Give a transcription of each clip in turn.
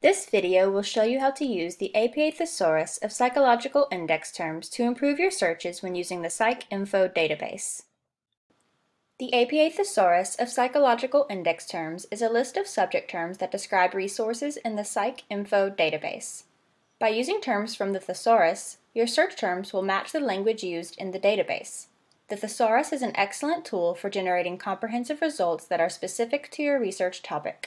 This video will show you how to use the APA Thesaurus of psychological index terms to improve your searches when using the PsycINFO database. The APA Thesaurus of psychological index terms is a list of subject terms that describe resources in the PsycINFO database. By using terms from the thesaurus, your search terms will match the language used in the database. The thesaurus is an excellent tool for generating comprehensive results that are specific to your research topic.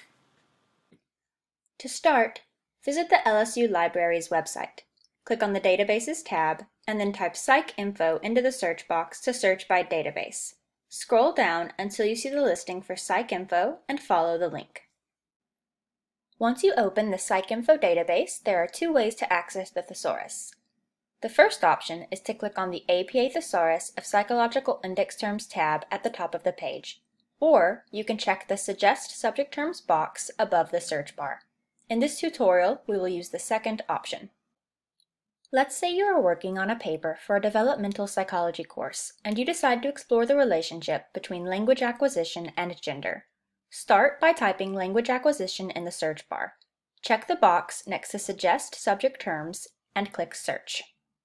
To start, visit the LSU Library's website. Click on the Databases tab, and then type PsycINFO into the search box to search by database. Scroll down until you see the listing for PsycINFO and follow the link. Once you open the PsycINFO database, there are two ways to access the thesaurus. The first option is to click on the APA Thesaurus of Psychological Index Terms tab at the top of the page, or you can check the Suggest Subject Terms box above the search bar. In this tutorial, we will use the second option. Let's say you are working on a paper for a developmental psychology course, and you decide to explore the relationship between language acquisition and gender. Start by typing language acquisition in the search bar. Check the box next to Suggest Subject Terms and click Search.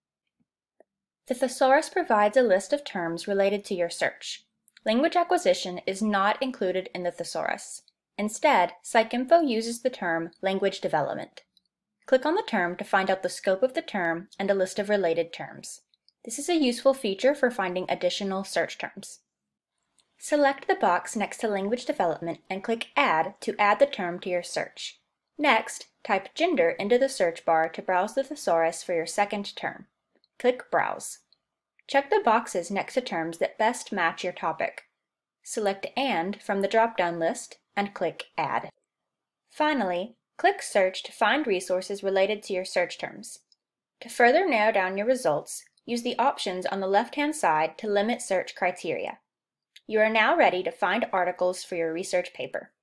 The thesaurus provides a list of terms related to your search. Language acquisition is not included in the thesaurus. Instead, PsycINFO uses the term language development. Click on the term to find out the scope of the term and a list of related terms. This is a useful feature for finding additional search terms. Select the box next to language development and click Add to add the term to your search. Next, type gender into the search bar to browse the thesaurus for your second term. Click Browse. Check the boxes next to terms that best match your topic. Select AND from the drop-down list and click Add. Finally, click Search to find resources related to your search terms. To further narrow down your results, use the options on the left-hand side to limit search criteria. You are now ready to find articles for your research paper.